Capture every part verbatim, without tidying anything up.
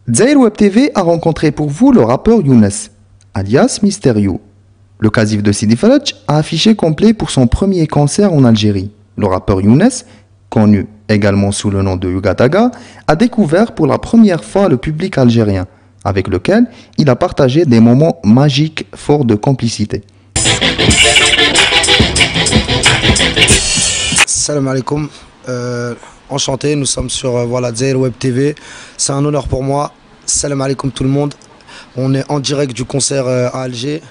Zaïr Web T V a rencontré pour vous le rappeur Younes, alias Mysterio. Le casif de Sidi Faraj a affiché complet pour son premier concert en Algérie. Le rappeur Younes, connu également sous le nom de Youga Taga, a découvert pour la première fois le public algérien, avec lequel il a partagé des moments magiques forts de complicité. Salam alaikum, euh, enchanté, nous sommes sur euh, voilà, Zaïr Web T V, c'est un honneur pour moi. Salam alaikum tout le monde, on est en direct du concert euh, à Alger.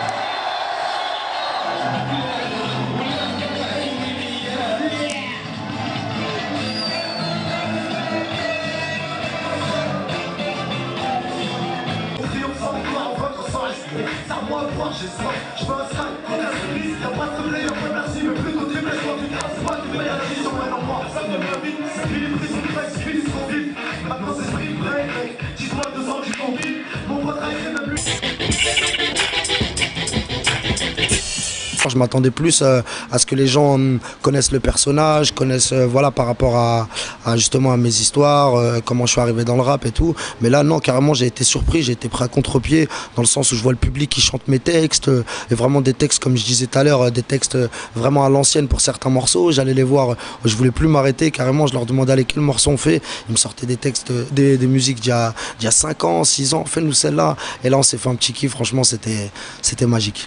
Je m'attendais plus euh, à ce que les gens euh, connaissent le personnage, connaissent euh, voilà, par rapport à, à justement à mes histoires, euh, comment je suis arrivé dans le rap et tout. Mais là non, carrément j'ai été surpris, j'ai été pris à contre-pied dans le sens où je vois le public qui chante mes textes euh, et vraiment des textes comme je disais tout à l'heure, euh, des textes euh, vraiment à l'ancienne pour certains morceaux. J'allais les voir, euh, je voulais plus m'arrêter, carrément je leur demandais allez quel morceau on fait. Ils me sortaient des textes, euh, des, des musiques d'il y a, d'il y a cinq ans, six ans, fais-nous celle-là. Et là on s'est fait un petit kiff, franchement c'était, c'était magique.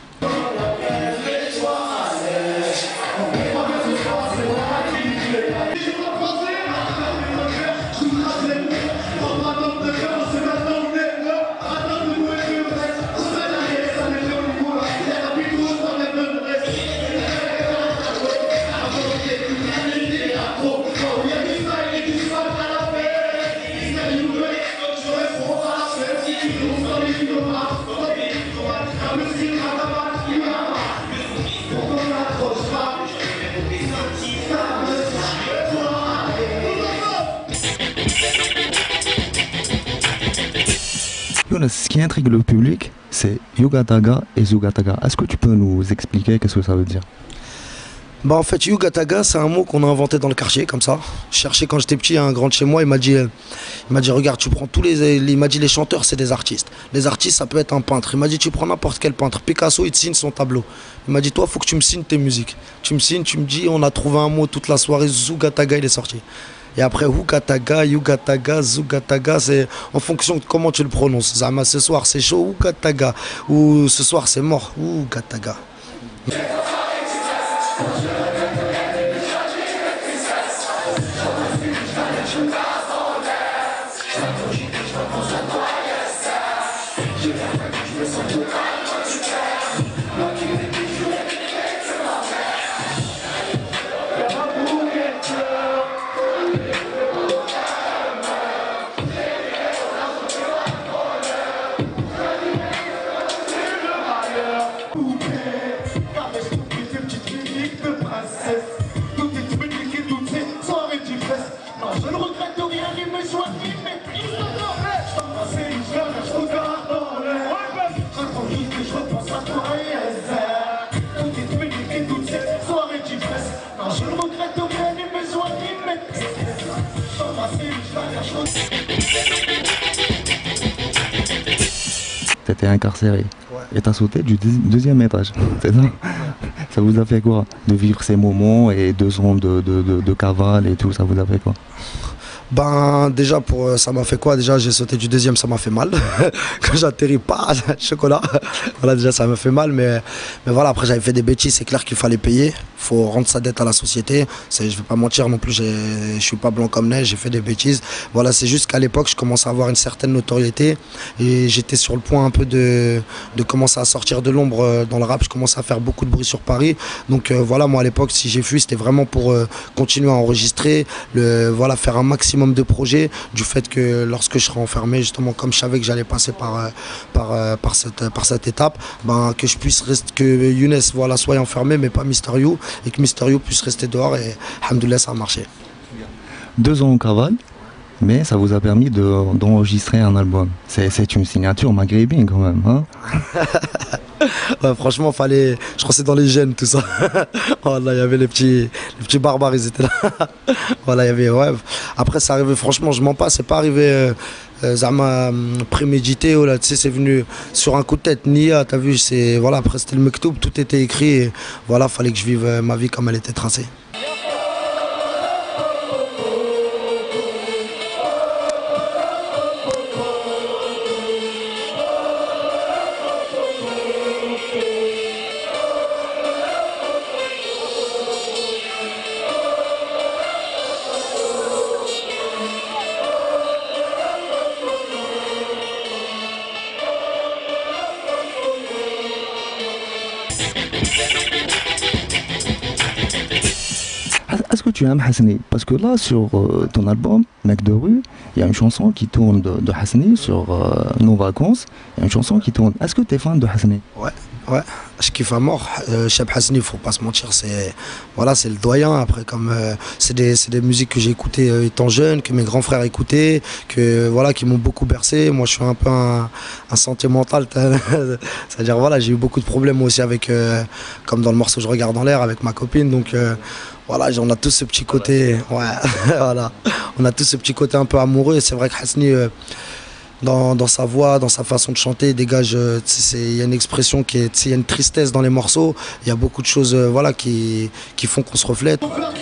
Younes, ce qui intrigue le public, c'est Youga Taga et Zouga Taga. Est-ce que tu peux nous expliquer qu'est-ce que ça veut dire? Bah en fait, Youga Taga, c'est un mot qu'on a inventé dans le quartier, comme ça. Je cherchais quand j'étais petit un grand de chez moi, il m'a dit, il m'a dit regarde, tu prends tous les, il m'a dit les chanteurs, c'est des artistes. Les artistes, ça peut être un peintre. Il m'a dit tu prends n'importe quel peintre. Picasso, il te signe son tableau. Il m'a dit toi, faut que tu me signes tes musiques. Tu me signes, tu me dis, on a trouvé un mot toute la soirée, Zouga Taga, il est sorti. Et après, Youga Taga, Youga Taga, Zouga Taga, c'est en fonction de comment tu le prononces. Zama, ce soir c'est chaud, Youga Taga. Ou ce soir c'est mort, Youga Taga. T'étais incarcéré, Ouais. et t'as sauté du deuxi- deuxième étage, c'est ça? Ça vous a fait quoi? De vivre ces moments et deux ans de, de, de, de cavale et tout, ça vous a fait quoi? Ben déjà pour euh, ça m'a fait quoi? Déjà j'ai sauté du deuxième, ça m'a fait mal. Quand j'atterris pas, chocolat. Voilà, déjà ça m'a fait mal, mais, mais voilà, après j'avais fait des bêtises, c'est clair qu'il fallait payer. Faut rendre sa dette à la société. C'est, je vais pas mentir non plus, j'ai- je suis pas blanc comme neige, j'ai fait des bêtises. Voilà, c'est juste qu'à l'époque je commençais à avoir une certaine notoriété et j'étais sur le point un peu de, de commencer à sortir de l'ombre euh, dans le rap. Je commençais à faire beaucoup de bruit sur Paris. Donc euh, voilà, moi à l'époque si j'ai fui, c'était vraiment pour euh, continuer à enregistrer, le, voilà, faire un maximum de projets, du fait que lorsque je serai enfermé, justement comme je savais que j'allais passer par, euh, par, euh, par, cette, par cette étape, ben, que je puisse rester, que Younes voilà, soit enfermé mais pas Mysterio, et que Mysterio puisse rester dehors, et alhamdoulilah ça a marché. Deux ans en cavale, mais ça vous a permis de- d'enregistrer un album. C'est c'est une signature maghrébine quand même, hein? Ouais, franchement, fallait. Je crois que c'est dans les gènes tout ça. Voilà, il y avait les petits, les petits barbares, ils étaient là. Voilà, il y avait. Ouais. Après, ça arrivait. Franchement, je mens pas. C'est pas arrivé. Euh, euh, Zama hum, prémédité. Oh là, tu sais, c'est venu sur un coup de tête. Nia, t'as vu. C'est voilà. Après, c'était le mektoub. Tout était écrit. Et voilà, fallait que je vive euh, ma vie comme elle était tracée. Est-ce que tu aimes Hassani? Parce que là, sur euh, ton album, Mec de rue, il y a une chanson qui tourne de, de Hassani sur euh, Nos vacances. Il y a une chanson qui tourne. Est-ce que tu es fan de Hassani? Ouais, ouais, je kiffe à mort. Euh, Cheb Hassani, faut pas se mentir, c'est voilà, c'est le doyen. Après, comme euh, c'est des, c'est des musiques que j'ai écoutées euh, étant jeune, que mes grands frères écoutaient, que voilà, qui m'ont beaucoup bercé. Moi, je suis un peu un, un sentimental. C'est-à-dire voilà, j'ai eu beaucoup de problèmes aussi avec, euh, comme dans le morceau Je regarde en l'air avec ma copine. Donc euh, voilà, on a tous ce petit côté, ouais, voilà, on a tous ce petit côté un peu amoureux. Et c'est vrai que Hassani, euh, dans, dans sa voix, dans sa façon de chanter, dégage, euh, il y a une expression qui est, il y a une tristesse dans les morceaux. Il y a beaucoup de choses, euh, voilà, qui, qui font qu'on se reflète.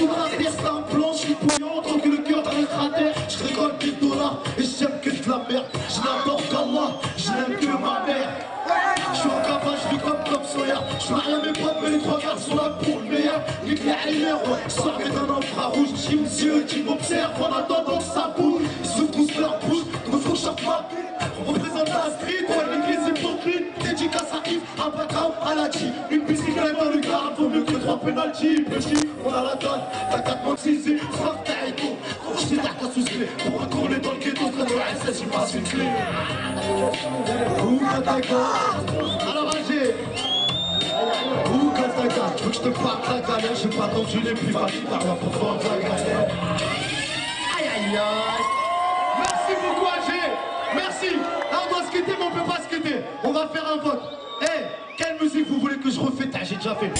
Soir d'un infrarouge, j'ai mes yeux qui m'observent en attendant que ça bouge. Ils ouvrent tous leur bouche, donc faut que je ma vie. On représente la street, ouais, l'église hypocrite. Dédicace à Yves, un background à la G. Une bicyclette dans le garde, vaut mieux que trois penalty. Petit, on a la donne, t'as quatre mois de six frappe ta écho. Je t'ai d'ac à sous-clé, pour retourner dans le ghetto, très de la S S, j'y passe une clé. Ouh, alors Alger. Ouh, Kataka, faut que je te parle de la galère, j'ai pas attendu les plus valides, par la profondeur de la galère. Aïe aïe aïe. Merci beaucoup Alger, merci. Là on doit se quitter mais on peut pas se quitter. On va faire un vote. Eh, hey, quelle musique vous voulez que je refais? J'ai déjà fait.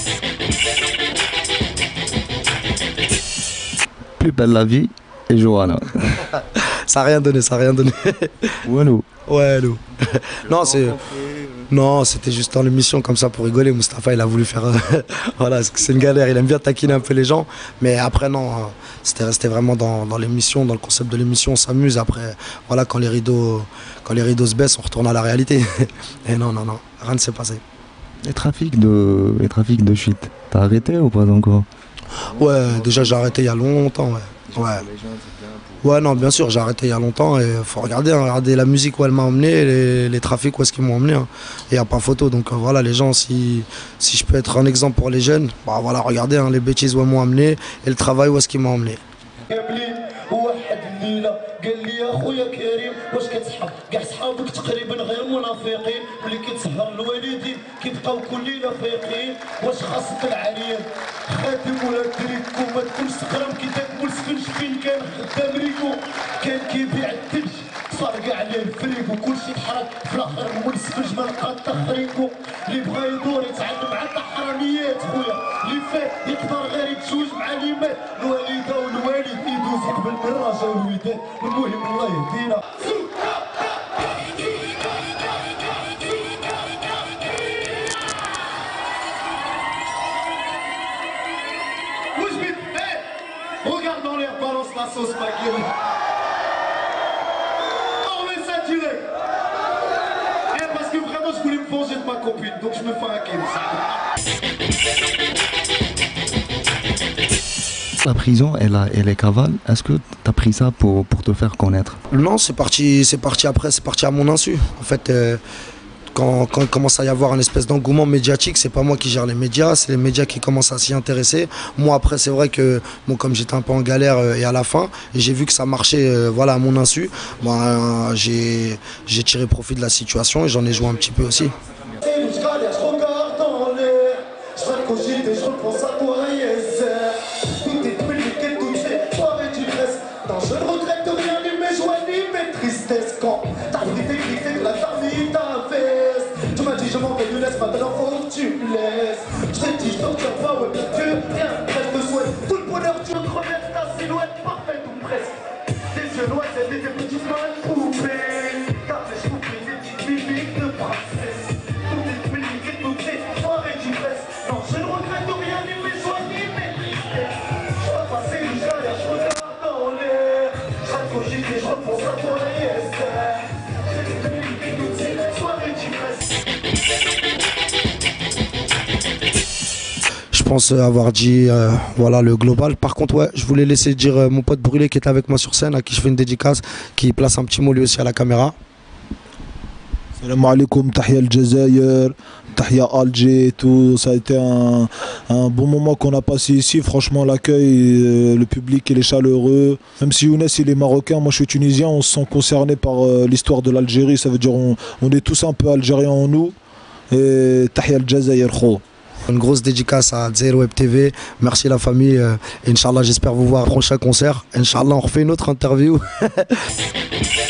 Plus belle la vie et Johanna. Ça n'a rien donné, ça n'a rien donné. Ouais, nous. Ouais, nous. Non, c'est... Non, c'était juste dans l'émission comme ça pour rigoler. Mustapha, il a voulu faire... voilà, c'est une galère. Il aime bien taquiner un peu les gens. Mais après, non, c'était resté vraiment dans, dans l'émission, dans le concept de l'émission. On s'amuse. Après, voilà, quand les rideaux, quand les rideaux se baissent, on retourne à la réalité. Et non, non, non, rien ne s'est passé. Les trafics de, les trafics de shit, t'as arrêté ou pas encore? Ouais, déjà j'ai arrêté il y a longtemps, ouais. Ouais. Ouais, non, bien sûr, j'ai arrêté il y a longtemps et faut regarder, hein, regarder la musique où elle m'a emmené, les, les trafics où est-ce qu'ils m'ont emmené. Hein. Et il n'y a pas photo, donc euh, voilà, les gens, si, si je peux être un exemple pour les jeunes, bah voilà, regardez hein, les bêtises où elles m'ont emmené et le travail où est-ce qu'ils m'ont emmené. قال لي يا خويا كريم واش كتسحب كاع صحابك تقريبا غير منافقين ملي كتسهر الوالدين كيبقاو كل ليله فايقين واش خاصك العريان خاتم ولا تريكو ما تكونش سكران كي تاكل سفنج فين كان خدام ريكو كان كيبيع الثلج صار كاع عليه الفريكو كلشي تحرك في الاخر مول سفنج ما لقى تخريكو اللي بغا يدور يتعلم مع الحراميات خويا اللي فات يقدر غير يتزوج مع اللي مات الوالده والوالد يدوز يقبل من الراجل والوداد المهم الله يهدينا. Bouge vite, hey, regarde dans l'air, balance la sauce Magui. On remet ça direct. Eh, parce que vraiment je voulais me venger de ma copine, donc je me fais un game. La prison et, la, et les cavales, est-ce que tu as pris ça pour, pour te faire connaître? Non, c'est parti, c'est parti après, c'est parti à mon insu. En fait, euh, quand, quand il commence à y avoir un espèce d'engouement médiatique, c'est pas moi qui gère les médias, c'est les médias qui commencent à s'y intéresser. Moi, après, c'est vrai que, bon, comme j'étais un peu en galère euh, et à la fin, et j'ai vu que ça marchait euh, voilà, à mon insu, ben, euh, j'ai j'ai tiré profit de la situation et j'en ai joué un petit peu aussi. je m'en vais, Younes, maintenant oh tu me laisses. Je te dis, je t'en tiens pas, ouais, bien que rien. Je te souhaite tout le bonheur, tu me remettre ta silhouette parfaite ou presque. Des yeux noirs et des petites mains poupées. Car j'ai compris des petites mimiques de princesse. Toutes les mimiques et toutes ces soirées du presse. Non, je ne regrette rien, ni mes joies, ni mes tristesses. Je vois passer le galère, je regarde dans l'air. Je cogite et je repense à toi et Esther. Toutes les mimiques et toutes ces soirées du presse. Je pense avoir dit euh, voilà le global. Par contre, ouais, je voulais laisser dire euh, mon pote Brûlé qui est avec moi sur scène, à qui je fais une dédicace, qui place un petit mot lui aussi à la caméra. Salam alaikum, Tahia Al-Jazair, Tahia Alger, tout. Ça a été un, un bon moment qu'on a passé ici. Franchement, l'accueil, euh, le public, il est chaleureux. Même si Younes, il est marocain, moi je suis tunisien, on se sent concerné par euh, l'histoire de l'Algérie. Ça veut dire on, on est tous un peu algériens en nous. Et Tahia Al-Jazair, kho. Une grosse dédicace à Zero Web T V. Merci la famille. Euh, Inch'Allah, j'espère vous voir au prochain concert. Inch'Allah, on refait une autre interview.